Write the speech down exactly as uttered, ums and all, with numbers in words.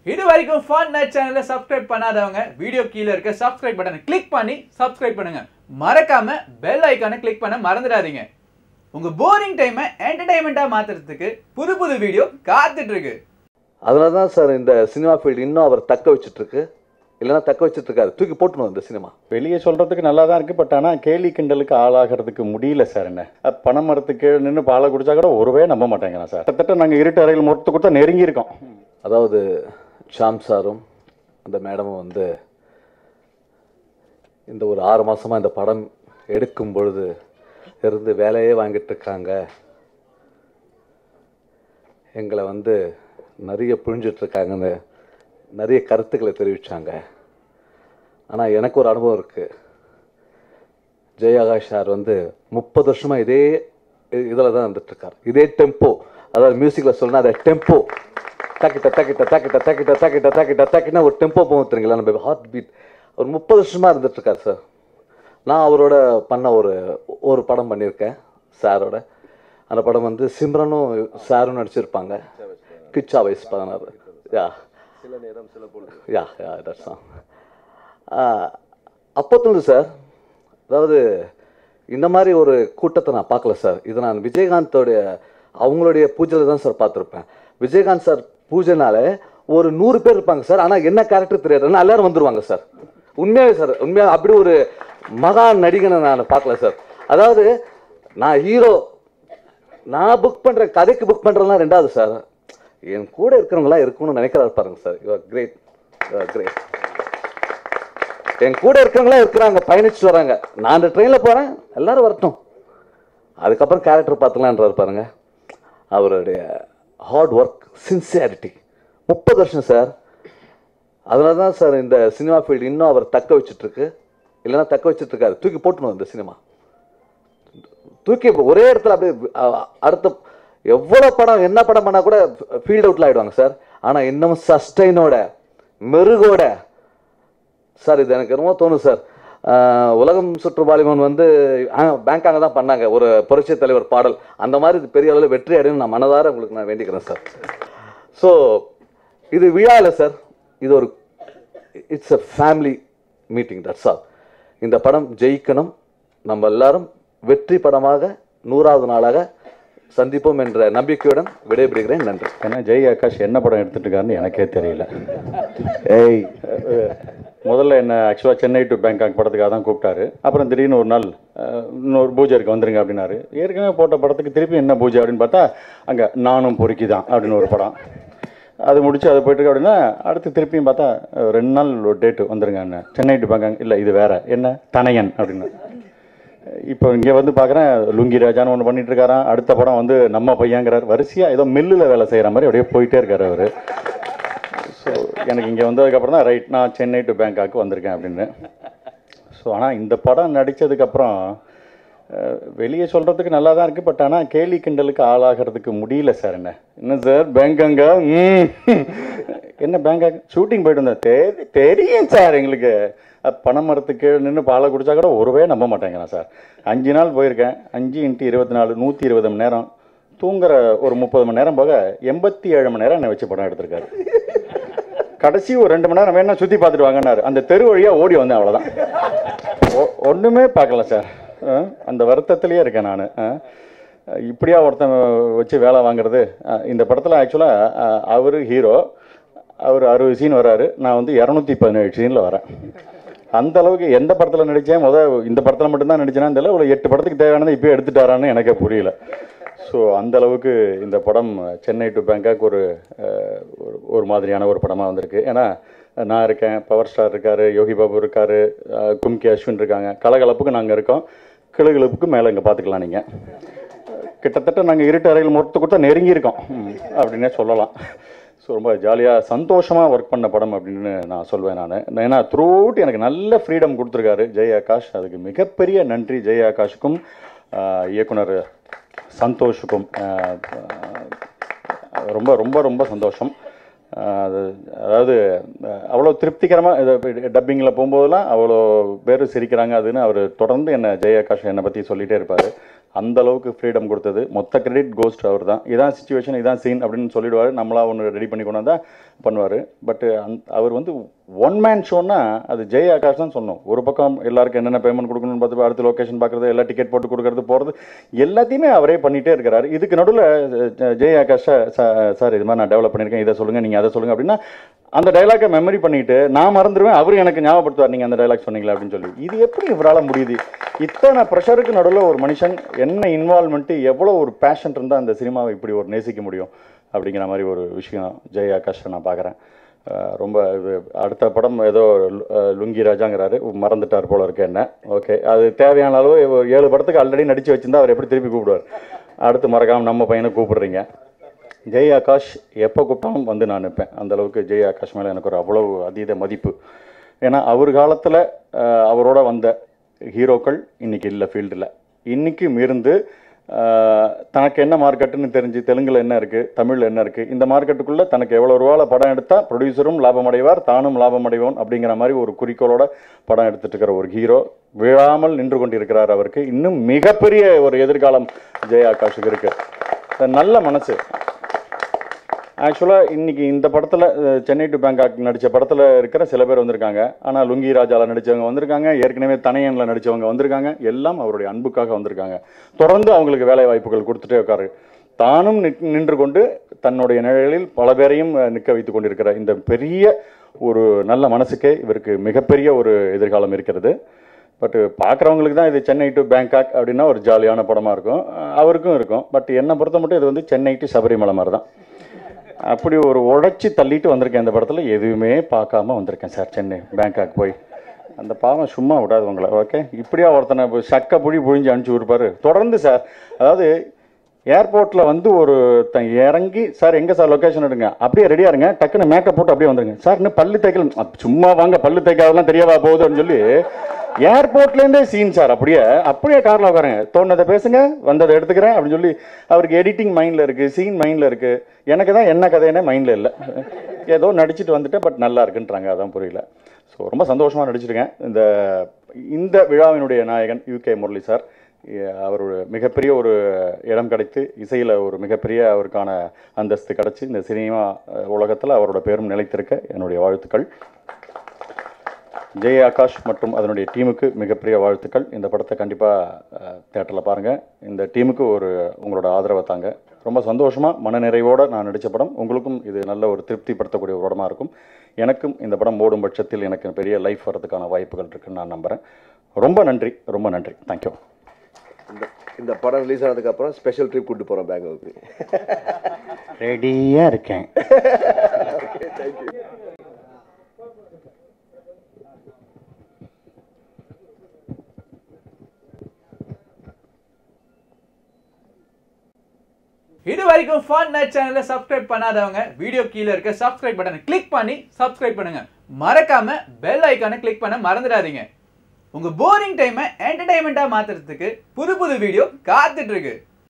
இது வரைக்கும் Funnett சேனலை சப்ஸ்கிரைப் பண்ணாதவங்க வீடியோ கீழ இருக்க சப்ஸ்கிரைப் பட்டனை கிளிக் பண்ணி சப்ஸ்கிரைப் பண்ணுங்க. மறக்காம பெல் ஐகானை கிளிக் பண்ண மறந்துடாதீங்க. உங்க போரிங் டைமை என்டர்டெயின்மெண்டா மாத்துறதுக்கு புது புது வீடியோ காத்துட்டு இருக்கு. அதனால தான் சார் இந்த சினிமா ஃபீல்டு இன்னும் அவர் தக்க வச்சுட்டு இருக்கு. இல்லைன்னா தக்க வச்சுட்டு இருக்காரு. தூக்கி போட்டணும் இந்த சினிமா. வெளியே சொல்றதுக்கு நல்லா தான் இருக்கு. பட் ஆனால் கேலி கிண்டலுக்கு ஆளாகிறதுக்கு முடியல சார். என்ன பணம் மரத்துக்கு நின்று பாலை குடிச்சா கூட ஒருவே நம்ப மாட்டேங்கிறேன் சார். கிட்டத்தட்ட நாங்கள் இருட்டு அறையில் முறுத்து கொடுத்தா நெருங்கி இருக்கோம். அதாவது ஷாம் சாரும் அந்த மேடமும் வந்து இந்த ஒரு ஆறு மாசமா இந்த படம் எடுக்கும் பொழுது இருந்து வேலையே வாங்கிட்டு இருக்காங்க. எங்களை வந்து நிறைய புரிஞ்சிட்டு இருக்காங்கன்னு நிறைய கருத்துக்களை தெரிவித்தாங்க. ஆனால் எனக்கு ஒரு அனுபவம் இருக்குது. ஜெயாகாஷ் சார் வந்து முப்பது வருஷமாக இதே இதில் தான் வந்துட்டுருக்கார். இதே டெம்போ, அதாவது மியூசிக்கில் சொல்லணும் அதை டெம்போ தக்கிட்ட தக்கிட்ட தக்கிட்ட தக்கிட்ட தக்கிட்ட தக்கிட்ட தக்கிட்ட ஒரு டெம்போ போகும் தெரியுங்களா, நம்ம ஹார்ட் பீட். ஒரு முப்பது வருஷமாக இருந்துட்டுருக்கார் சார். நான் அவரோட பண்ண ஒரு ஒரு படம் பண்ணியிருக்கேன் சாரோட. அந்த படம் வந்து சிம்ரனும் சாரும் நடிச்சிருப்பாங்க. கிச்சா வயசு பதினாறு. Yeah yeah yeah that's all. அப்போ தோணுது சார், அதாவது இந்த மாதிரி ஒரு கூட்டத்தை நான் பார்க்கல சார். இதை நான் விஜயகாந்தோடைய அவங்களுடைய பூஜையில் தான் சார் பார்த்துருப்பேன். விஜயகாந்த் சார் பூஜைனாலே ஒரு நூறு பேர் இருப்பாங்க சார். ஆனால் என்ன கேரக்டர் தெரியாதுன்னா எல்லாரும் வந்துடுவாங்க சார். உண்மையாகவே சார், உண்மையாக அப்படி ஒரு மகா நடிகனை நான் பார்க்கல சார். அதாவது நான் ஹீரோ, நான் புக் பண்ணுறேன், கதைக்கு புக் பண்ணுறதுலாம் ரெண்டாவது சார். என் கூட இருக்கிறவங்களாம் இருக்கணும்னு நினைக்கிறாரு பாருங்க sir. You are great, you are great. என் கூட இருக்கிறவங்களாம் இருக்கிறாங்க, பயணிச்சு வராங்க. நான் அந்த ட்ரெயினில் போகிறேன், எல்லாரும் வரட்டும், அதுக்கப்புறம் கேரக்டர் பார்த்துக்கலான்றாரு பாருங்க. அவருடைய ஹார்ட் ஒர்க், சின்சியாரிட்டி, முப்பது வருஷம் சார். அதனால தான் சார் இந்த சினிமா ஃபீல்டு இன்னும் அவர் தக்க வச்சுட்டு இருக்கு. இல்லைன்னா தக்க வச்சுட்டு இருக்காரு. தூக்கி போட்டணும் இந்த சினிமா. தூக்கி ஒரே இடத்துல அப்படியே அடுத்த எவ்வளோ படம் என்ன படம் பண்ணால் கூட ஃபீல்ட் அவுட்ல ஆகிடுவாங்க சார். ஆனால் இன்னும் சஸ்டைனோட மெருகோட சார், இது எனக்கு என்னமோ தோணும் சார். உலகம் சுற்றுப்பாலிமன் வந்து பேங்காங்க தான் பண்ணாங்க ஒரு புரட்சி தலைவர் பாடல். அந்த மாதிரி பெரிய அளவில் வெற்றி அடையும் நான் மனதார உங்களுக்கு நான் வேண்டிக்கிறேன் சார். ஸோ இது விழா இல்லை சார், இது ஒரு it's a family meeting, that's all. இந்த படம் ஜெயிக்கணும், நம்ம எல்லாரும் வெற்றி படமாக நூறாவது நாளாக சந்திப்போம் என்ற நம்பிக்கையுடன் விடைபெறுகிறேன். நன்றி. ஏன்னா ஜெய் ஆகாஷ் என்ன படம் எடுத்துட்டு இருக்காருன்னு எனக்கே தெரியல. ஏய், முதல்ல என்ன ஆக்சுவலாக சென்னை டு பேங்காக் படத்துக்காக தான் கூப்பிட்டாரு. அப்புறம் திடீர்னு ஒரு நாள் இன்னொரு பூஜை இருக்கு வந்துருங்க அப்படின்னாரு. ஏற்கனவே போட்ட படத்துக்கு திருப்பி என்ன பூஜை அப்படின்னு பார்த்தா அங்கே நானும் பொறுக்கி தான் அப்படின்னு ஒரு படம். அது முடிச்சு அது போயிட்டு இருக்கு அப்படின்னா அடுத்து திருப்பியும் பார்த்தா ரெண்டு நாள் ஒரு டேட்டு வந்துருங்க என்ன சென்னை டு பேங்காக். இல்லை இது வேற என்ன தனையன் அப்படின்னு. இப்போ இங்கே வந்து பார்க்குறேன் லுங்கி ராஜான்னு ஒன்று பண்ணிட்டு இருக்காராம். அடுத்த படம் வந்து நம்ம பையங்கிறார். வரிசையாக ஏதோ மில்லில் வேலை செய்கிற மாதிரி அப்படியே போயிட்டே இருக்காரு அவர். ஸோ எனக்கு இங்கே வந்ததுக்கப்புறம் தான் ரைட் நான் சென்னை டு பேங்காக்கு வந்திருக்கேன் அப்படின்னு. ஸோ ஆனால் இந்த படம் நடித்ததுக்கப்புறம் வெளியே சொல்கிறதுக்கு நல்லா தான் இருக்குது. பட் ஆனால் கேலி கிண்டலுக்கு ஆளாகிறதுக்கு முடியல சார். என்ன என்ன சார் பேங்காங்க என்ன பேங்காக் ஷூட்டிங் போயிட்டு வந்தேன். தெரி தெரியும் சார் எங்களுக்கு. பணம் மரத்துக்கு நின்று பாலை குடிச்சா கூட ஒருவே நம்ப மாட்டேங்கிறேன் சார். அஞ்சு நாள் போயிருக்கேன். அஞ்சு இன்ட்டு இருபத்தி நாலு நூற்றி இருபது மணி நேரம் தூங்குற ஒரு முப்பது மணி நேரம் போக எண்பத்தி ஏழு மணி நேரம் என்னை வச்சு படம் எடுத்திருக்காரு. கடைசி ஒரு ரெண்டு மணி நேரம் வேணா சுற்றி பார்த்துட்டு வாங்கினாரு. அந்த தெரு வழியாக ஓடி வந்தேன், அவ்வளோதான். ஒன்றுமே பார்க்கல சார். அந்த வருத்தத்திலேயே இருக்கேன் நான். இப்படியா ஒருத்தன் வச்சு வேலை வாங்குறது. இந்த படத்தில் ஆக்சுவலாக அவர் ஹீரோ, அவர் அறுபது சீன் வர்றாரு, நான் வந்து இரநூத்தி பதினேழு சீனில் வரேன். அந்த அளவுக்கு எந்த படத்தில் நடித்தேன், முதல் இந்த படத்தில் மட்டும்தான் நடிச்சேன்னா தெரியல. ஒரு எட்டு படத்துக்கு தேவையானதை இப்போ எடுத்துட்டாரான்னு எனக்கே புரியல. ஸோ அந்த அளவுக்கு இந்த படம் சென்னை டு பேங்காக் ஒரு ஒரு மாதிரியான ஒரு படமாக வந்திருக்கு. ஏன்னா நான் இருக்கேன், பவர் ஸ்டார் இருக்கார், யோகி பாபு இருக்கார், கும்கி அஸ்வின் இருக்காங்க. கலகலப்புக்கு நாங்கள் இருக்கோம், கிளுகிழப்புக்கு மேலே இங்கே பார்த்துக்கலாம். நீங்கள் கிட்டத்தட்ட நாங்கள் இருட்டு அறையில் முறுத்து கொடுத்தா நெருங்கி இருக்கோம் அப்படின்னே சொல்லலாம். ஸோ ரொம்ப ஜாலியாக சந்தோஷமாக ஒர்க் பண்ண படம் அப்படின்னு நான் சொல்வேன் நான். ஏன்னா த்ரூ அவுட் எனக்கு நல்ல ஃப்ரீடம் கொடுத்துருக்காரு ஜெய் ஆகாஷ். அதுக்கு மிகப்பெரிய நன்றி ஜெய் ஆகாஷுக்கும் இயக்குனர் சந்தோஷுக்கும். ரொம்ப ரொம்ப ரொம்ப சந்தோஷம். அது அதாவது அவ்வளோ திருப்திகரமாக டப்பிங்கில் போகும்போதெல்லாம் அவ்வளோ பேர் சிரிக்கிறாங்க அதுன்னு அவர் தொடர்ந்து என்னை ஜெய் ஆகாஷ் என்னை பற்றி சொல்லிகிட்டே இருப்பார். அந்த அளவுக்கு ஃப்ரீடம் கொடுத்தது. மொத்த கிரெடிட் கோஸ்ட் அவர் தான். இதான் சுச்சுவேஷன், இதான் சீன் அப்படின்னு சொல்லிடுவார். நம்மளா ஒன்று ரெடி பண்ணி கொண்டு வந்தால் பண்ணுவார். பட் அந் அவர் வந்து ஒன் மேன் ஷோன்னா அது ஜெய் ஆகாஷ் தான் சொன்னோம். ஒரு பக்கம் எல்லாருக்கும் என்னென்ன பேமெண்ட் கொடுக்கணும்னு பார்த்து அடுத்த லொக்கேஷன் பார்க்குறது, எல்லா டிக்கெட் போட்டு கொடுக்கறது போகிறது எல்லாத்தையுமே அவரே பண்ணிகிட்டே இருக்கிறாரு. இதுக்கு நடுவில் ஜெய் ஆகாஷ் சார் இது மாதிரி நான் டெவலப் பண்ணியிருக்கேன், இதை சொல்லுங்கள், நீங்கள் அதை சொல்லுங்கள் அப்படின்னா அந்த டைலாக்கை மெமரி பண்ணிட்டு நான் மறந்துடுவேன், அவரு எனக்கு ஞாபகப்படுத்துவார் நீங்கள் அந்த டைலாக் சொன்னீங்களா அப்படின்னு சொல்லி. இது எப்படி இவரால் முடியுது? இத்தனை ப்ரெஷருக்கு நடுவில் ஒரு மனுஷன் என்ன இன்வால்மெண்ட்டு, எவ்வளோ ஒரு பேஷன் இருந்தால் அந்த சினிமாவை இப்படி ஒரு நேசிக்க முடியும் அப்படிங்கிற மாதிரி ஒரு விஷயம் ஜெய் ஆகாஷ் நான் பார்க்குறேன். ரொம்ப இது அடுத்த படம் ஏதோ லுங்கி ராஜாங்கிறாரு, மறந்துட்டார் போல இருக்கு என்ன. ஓகே, அது தேவையான அளவு ஏழு படத்துக்கு ஆல்ரெடி நடித்து வச்சுருந்தா அவர் எப்படி திருப்பி கூப்பிடுவார்? அடுத்து மறக்காமல் நம்ம பையனை கூப்பிடுறீங்க. ஜெய் ஆகாஷ் எப்போ கூப்பிட்டாலும் வந்து நான் நிற்பேன். அந்தளவுக்கு ஜெய் ஆகாஷ் மேலே எனக்கு ஒரு அவ்வளவு அதீத மதிப்பு. ஏன்னா அவர் காலத்தில் அவரோட வந்த ஹீரோக்கள் இன்றைக்கி இல்லை ஃபீல்டில். இன்றைக்கும் இருந்து தனக்கு என்ன மார்க்கெட்டுன்னு தெரிஞ்சு தெலுங்கில் என்ன இருக்குது, தமிழில் என்ன இருக்குது, இந்த மார்க்கெட்டுக்குள்ளே தனக்கு எவ்வளோ ரூபாவில் படம் எடுத்தால் ப்ரொடியூசரும் லாபம் அடைவார், தானும் லாபம் அடைவோம் அப்படிங்கிற மாதிரி ஒரு குறிக்கோளோட படம் எடுத்துகிட்டு இருக்கிற ஒரு ஹீரோ விழாமல் நின்று கொண்டிருக்கிறார். அவருக்கு இன்னும் மிகப்பெரிய ஒரு எதிர்காலம் ஜெய் ஆகாஷுக்கு இருக்குது. நல்ல மனசு. ஆக்சுவலாக இன்றைக்கி இந்த படத்தில் சென்னை டு பேங்காக் நடித்த படத்தில் இருக்கிற சில பேர் வந்திருக்காங்க. ஆனால் லுங்கி ராஜாவில் நடித்தவங்க வந்திருக்காங்க, ஏற்கனவே தனையனில் நடித்தவங்க வந்திருக்காங்க. எல்லாம் அவருடைய அன்புக்காக வந்திருக்காங்க. தொடர்ந்து அவங்களுக்கு வேலை வாய்ப்புகள் கொடுத்துட்டே இருக்காரு. தானும் நின்று கொண்டு தன்னுடைய நிழலில் பல பேரையும் நிற்க வைத்து கொண்டிருக்கிற இந்த பெரிய ஒரு நல்ல மனசுக்கே இவருக்கு மிகப்பெரிய ஒரு எதிர்காலம் இருக்கிறது. பட் பார்க்குறவங்களுக்கு தான் இது சென்னை டு பேங்காக் அப்படின்னா ஒரு ஜாலியான படமாக இருக்கும், அவருக்கும் இருக்கும். பட் என்னை பொறுத்த மட்டும் இது வந்து சென்னை டு சபரிமலை மாதிரி தான். அப்படி ஒரு உழைச்சி தள்ளிட்டு வந்திருக்கேன். இந்த படத்தில் எதுவுமே பார்க்காம வந்திருக்கேன் சார். சென்னை பேங்காக் போய் அந்த பாவம் சும்மா விடாது உங்களை. ஓகே, இப்படியா ஒருத்தனை சக்க புழி புழிஞ்சு அனுப்பிச்சி விடுப்பாரு தொடர்ந்து சார். அதாவது ஏர்போர்ட்டில் வந்து ஒரு இறங்கி சார் எங்கே சார் லொக்கேஷன் எடுங்க, அப்படியே ரெடியாக இருங்க, டக்குன்னு மேக்கப் போட்டு அப்படியே வந்துருங்க சார். இன்னும் பல்லு தைக்கல, சும்மா வாங்க பல்லு தைக்காதெல்லாம் தெரியவா போகுது அப்படின்னு சொல்லி ஏர்போர்ட்லேருந்தே சீன் சார். அப்படியே அப்படியே காரில் உட்காருங்க, தோணுதை பேசுங்க, வந்ததை எடுத்துக்கிறேன் அப்படின்னு சொல்லி. அவருக்கு எடிட்டிங் மைண்டில் இருக்குது, சீன் மைண்டில் இருக்குது. எனக்கு தான் என்ன கதைன்னே மைண்டில் இல்லை. ஏதோ நடிச்சுட்டு வந்துட்டேன், பட் நல்லா இருக்குன்றாங்க, அதான் புரியல. ஸோ ரொம்ப சந்தோஷமாக நடிச்சிருக்கேன். இந்த இந்த விழாவினுடைய நாயகன் யூகே முரளி சார், அவரோட மிகப்பெரிய ஒரு இடம் கிடைத்து இசையில் ஒரு மிகப்பெரிய அவருக்கான அந்தஸ்து கிடச்சி இந்த சினிமா உலகத்தில் அவரோட பேரும் நிலைத்திருக்க என்னுடைய வாழ்த்துக்கள். ஜெய் ஆகாஷ் மற்றும் அதனுடைய டீமுக்கு மிகப்பெரிய வாழ்த்துக்கள். இந்த படத்தை கண்டிப்பாக தேட்டரில் பாருங்கள். இந்த டீமுக்கு ஒரு உங்களோட ஆதரவை தாங்க. ரொம்ப சந்தோஷமாக மனநிறைவோடு நான் நடித்த படம். உங்களுக்கும் இது நல்ல ஒரு திருப்திப்படுத்தக்கூடிய ஒரு படமாக இருக்கும். எனக்கும் இந்த படம் ஓடும் பட்சத்தில் எனக்கு பெரிய லைஃப் வர்றதுக்கான வாய்ப்புகள் இருக்குன்னு நான் நம்புகிறேன். ரொம்ப நன்றி, ரொம்ப நன்றி, தேங்க்யூ. இந்த இந்த படம் ரிலீஸ் ஆனதுக்கப்புறம் ஸ்பெஷல் ட்ரிப் கூப்பிட்டு போகிறோம் பேங்காக்கு. ரெடியாக இருக்கேன். தேங்க்யூ. இது வரைக்கும் ஃபன்னட் சேனலை சப்ஸ்கிரைப் பண்ணாதவங்க வீடியோ கீழே இருக்க சப்ஸ்கிரைப் பட்டனை கிளிக் பண்ணி சப்ஸ்கிரைப் பண்ணுங்க. மறக்காம பெல் ஐக்கானை கிளிக் பண்ண மறந்துடாதீங்க. உங்க போரிங் டைமை என்டர்டைன்மெண்ட்டா மாத்துறதுக்கு புது புது வீடியோ காத்துட்டு இருக்கு.